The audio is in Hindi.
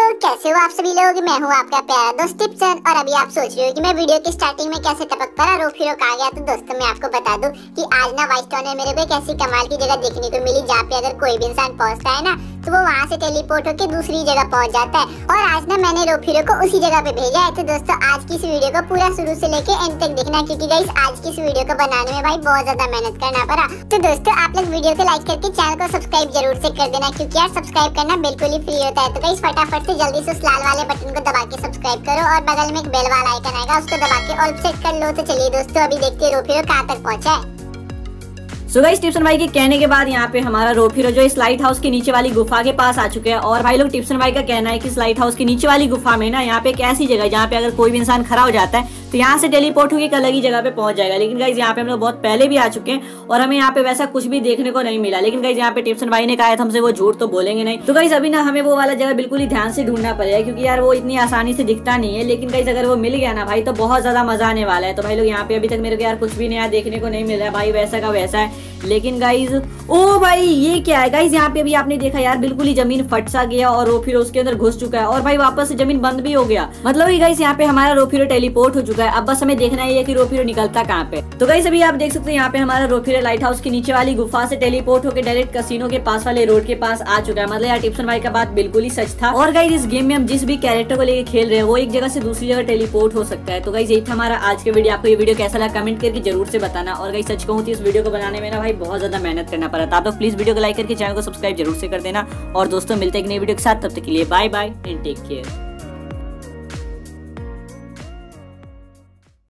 कैसे हो आप सभी लोग। मैं हूँ आपका प्यारा दोस्त टिप्सन और अभी आप सोच रहे हो कि मैं वीडियो की स्टार्टिंग में कैसे टपक कर रोक आ गया। तो दोस्तों मैं आपको बता दूं कि आज ना वाइस टाउन में मेरे को एक ऐसी कमाल की जगह देखने को मिली जहाँ पे अगर कोई भी इंसान पहुँचता है ना तो वो वहाँ से टेलीपोर्ट होकर दूसरी जगह पहुँच जाता है। और आज ना मैंने रोफिरो को उसी जगह पे भेजा है। तो दोस्तों आज की इस वीडियो को पूरा शुरू से लेके एंड तक देखना, क्योंकि गाइस आज की इस वीडियो को बनाने में भाई बहुत ज्यादा मेहनत करना पड़ा। तो दोस्तों आप लोग वीडियो को लाइक करके चैनल को सब्सक्राइब जरूर से कर देना, क्योंकि यार सब्सक्राइब करना बिल्कुल ही फ्री होता है। तो गाइस फटाफट से जल्दी से उस लाल वाले बटन को दबा के सब्सक्राइब करो और बगल में एक बेल वाला आइकन आएगा, उसको दबा के ऑल सेट कर लो। तो चलिए दोस्तों अभी देखते हैं रोफिरो कहाँ तक पहुँचा है। सो गाइस टिप्सन भाई के कहने के बाद यहाँ पे हमारा रोफिरो जो इस लाइट हाउस के नीचे वाली गुफा के पास आ चुके हैं। और भाई लोग टिप्सन भाई का कहना है कि इस लाइट हाउस के नीचे वाली गुफा में ना यहाँ पे एक ऐसी जगह है जहाँ पे अगर कोई भी इंसान खड़ा हो जाता है तो यहाँ से टेलीपोर्ट होकर एक अलग ही जगह पे पहुंच जाएगा। लेकिन गाइस यहाँ पे हम लोग बहुत पहले भी आ चुके हैं और हमें यहाँ पे वैसा कुछ भी देखने को नहीं मिला। लेकिन गाइस यहाँ पे टिप्सन भाई ने कहा है हमसे वो झूठ तो बोलेंगे नहीं। तो गाइस अभी ना हमें वो वाला जगह बिल्कुल ही ध्यान से ढूंढना पड़ेगा, क्योंकि यार वो इतनी आसानी से दिखता नहीं है। लेकिन गाइस अगर वो मिल गया ना भाई तो बहुत ज्यादा मजा आने वाला है। तो भाई लोग यहाँ पे अभी तक मेरे को यार कुछ भी नया देखने को नहीं मिल रहा है भाई, वैसा का वैसा है। लेकिन गाइज ओ भाई ये क्या है गाइज, यहाँ पे अभी आपने देखा यार बिल्कुल ही जमीन फट सा गया और रोफिरो उसके अंदर घुस चुका है और भाई वापस से जमीन बंद भी हो गया। मतलब ही गाइज यहाँ पे हमारा रोफिरो टेलीपोर्ट हो चुका है। अब बस हमें देखना है कि रोफिरो निकलता कहाँ पे। तो गाइज अभी आप देख सकते हैं यहाँ पे हमारा रोफिरो लाइट हाउस के नीचे वाली गुफा से टेलीपोर्ट होकर डायरेक्ट कैसीनो के पास वाले रोड के पास आ चुका है। मतलब यार टिप्सन भाई का बात बिल्कुल ही सच था। और गाइज इस गेम में हम जिस भी कैरेक्टर को लेकर खेल रहे हैं वो एक जगह से दूसरी जगह टेलीपोर्ट हो सकता है। तो गाइज यही था हमारा आज के वीडियो। आपको ये वीडियो कैसा लगा कमेंट करके जरूर से बताना। और गाइज सच कहूँ तो इस वीडियो को बनाने में ना भाई बहुत ज्यादा मेहनत करना पड़ा था। आप लोग प्लीज वीडियो को लाइक करके चैनल को सब्सक्राइब जरूर से कर देना। और दोस्तों मिलते हैं एक नई वीडियो के साथ, तब तक के लिए bye bye and take care.